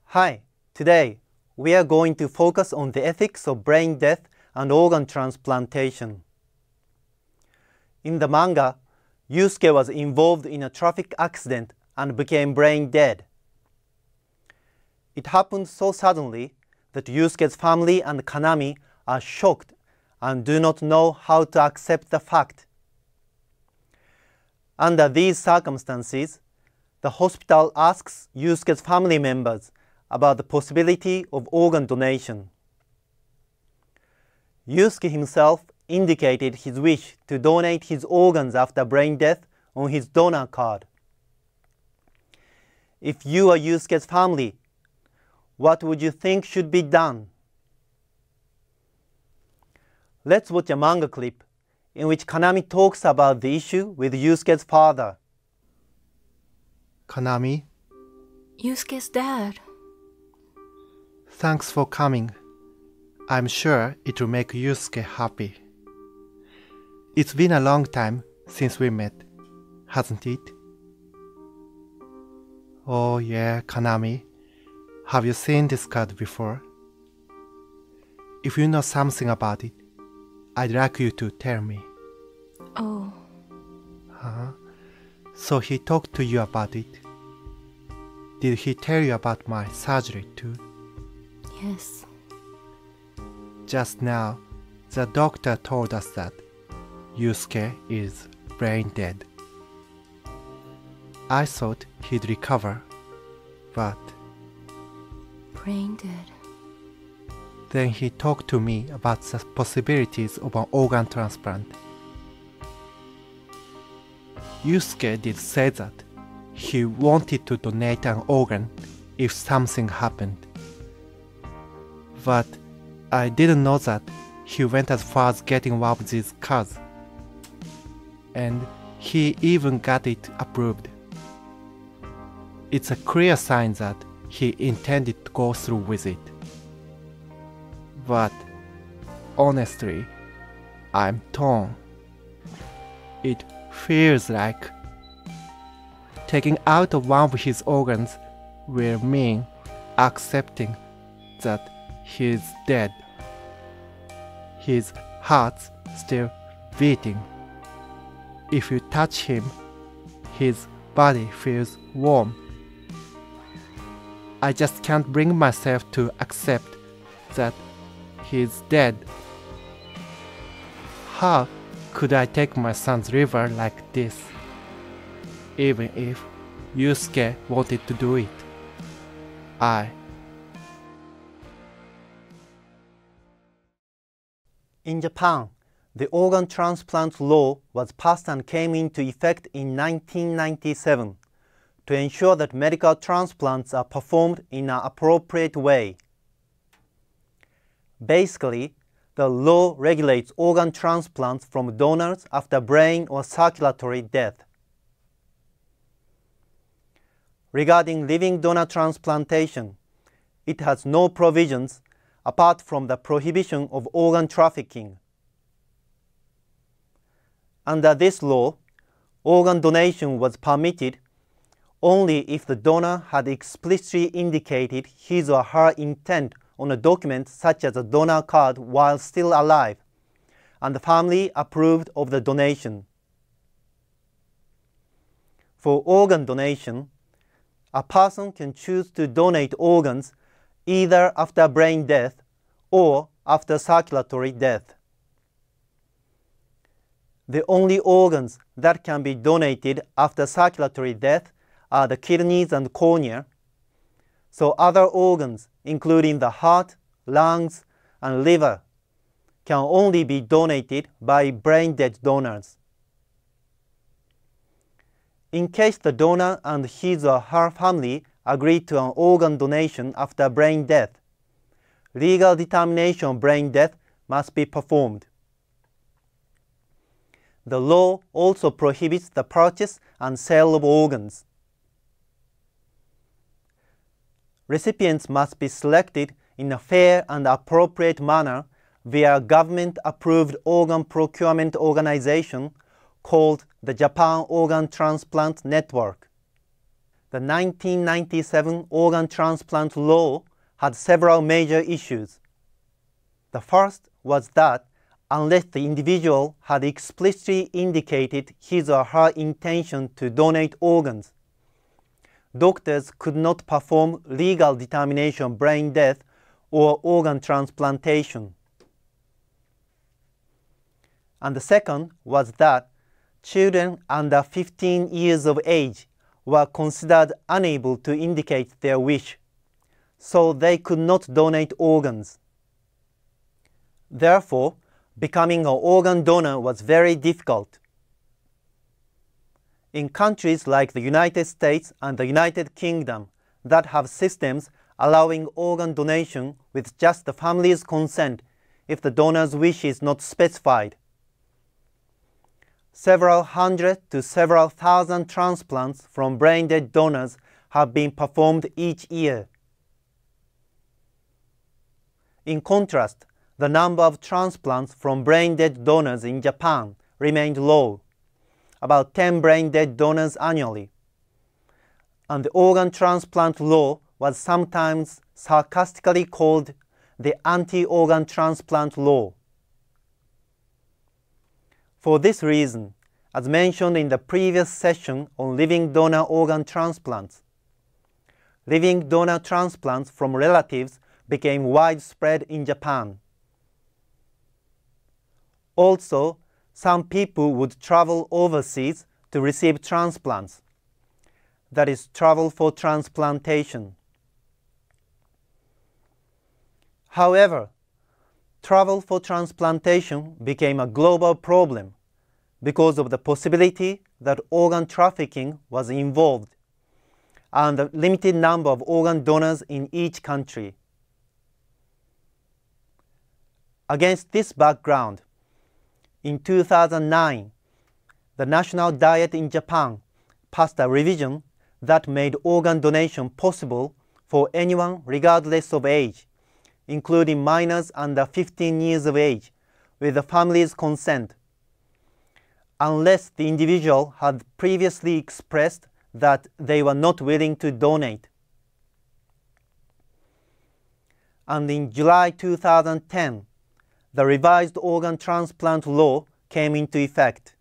Hi, today we are going to focus on the ethics of brain death and organ transplantation. In the manga, Yusuke was involved in a traffic accident and became brain dead. It happened so suddenly that Yusuke's family and Kanami are shocked and do not know how to accept the fact. Under these circumstances, the hospital asks Yusuke's family members about the possibility of organ donation. Yusuke himself indicated his wish to donate his organs after brain death on his donor card. If you are Yusuke's family, what would you think should be done? Let's watch a manga clip in which Kanami talks about the issue with Yusuke's father. Kanami, Yusuke's dad. thanks for coming. I'm sure it will make Yusuke happy. It's been a long time since we met, hasn't it? Oh yeah, Kanami. Have you seen this card before? If you know something about it, I'd like you to tell me. Oh, So he talked to you about it. Did he tell you about my surgery too? yes. Just now, the doctor told us that Yusuke is brain dead. I thought he'd recover, but Brain dead. then he talked to me about the possibilities of an organ transplant. Yusuke did say that he wanted to donate an organ if something happened. But I didn't know that he went as far as getting one of these cards. And he even got it approved. It's a clear sign that he intended to go through with it. But honestly, I'm torn. It feels like taking out one of his organs will mean accepting that he's dead. His heart's still beating. If you touch him, his body feels warm. I just can't bring myself to accept that he's dead. How could I take my son's liver like this? Even if Yusuke wanted to do it. In Japan, the organ transplant law was passed and came into effect in 1997 to ensure that medical transplants are performed in an appropriate way. Basically, the law regulates organ transplants from donors after brain or circulatory death. Regarding living donor transplantation, it has no provisions apart from the prohibition of organ trafficking. Under this law, organ donation was permitted only if the donor had explicitly indicated his or her intent on a document such as a donor card while still alive, and the family approved of the donation. For organ donation, a person can choose to donate organs either after brain death or after circulatory death. The only organs that can be donated after circulatory death are the kidneys and cornea, so other organs, including the heart, lungs, and liver, can only be donated by brain-dead donors. In case the donor and his or her family agree to an organ donation after brain death, legal determination of brain death must be performed. The law also prohibits the purchase and sale of organs. Recipients must be selected in a fair and appropriate manner via a government-approved organ procurement organization called the Japan Organ Transplant Network. the 1997 organ transplant law had several major issues. The first was that unless the individual had explicitly indicated his or her intention to donate organs, doctors could not perform legal determination of brain death or organ transplantation. And the second was that children under 15 years of age were considered unable to indicate their wish, so they could not donate organs. Therefore, becoming an organ donor was very difficult. In countries like the United States and the United Kingdom that have systems allowing organ donation with just the family's consent if the donor's wish is not specified, several hundred to several thousand transplants from brain-dead donors have been performed each year. In contrast, the number of transplants from brain-dead donors in Japan remained low, about 10 brain-dead donors annually, and the organ transplant law was sometimes sarcastically called the anti-organ transplant law. For this reason, as mentioned in the previous session on living donor organ transplants, living donor transplants from relatives became widespread in Japan. Also, some people would travel overseas to receive transplants, that is, travel for transplantation. However, travel for transplantation became a global problem because of the possibility that organ trafficking was involved and the limited number of organ donors in each country. Against this background, in 2009, the National Diet in Japan passed a revision that made organ donation possible for anyone regardless of age, including minors under 15 years of age, with the family's consent, unless the individual had previously expressed that they were not willing to donate. And in July 2010, the revised organ transplant law came into effect.